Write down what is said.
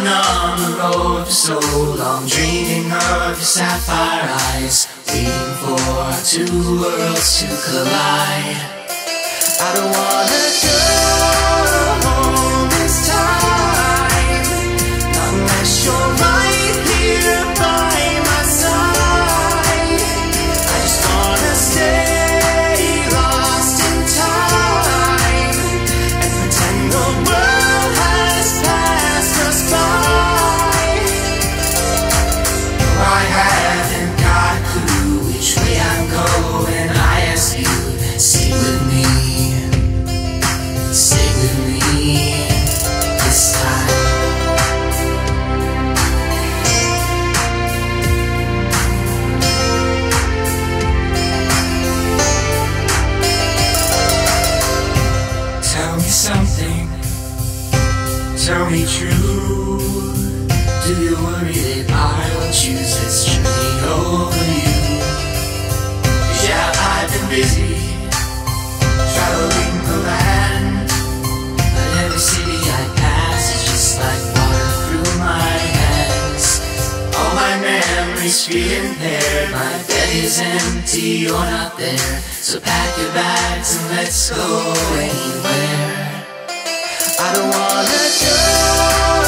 been on the road for so long, dreaming of your sapphire eyes, waiting for two worlds to collide. I don't wanna go home this time, unless you're right here by my side. I just wanna stay lost in time and pretend the world has passed us by. No, I haven't got a clue which way I'm going. I ask you, stay with me, stay with me this time. Tell me something, tell me true. Do you worry that I will choose this journey over you? 'Cause yeah, I've been busy traveling the land, but every city I pass is just like water through my hands. All my memories feel impaired, my bed is empty, you're not there. So pack your bags and let's go anywhere. I don't wanna go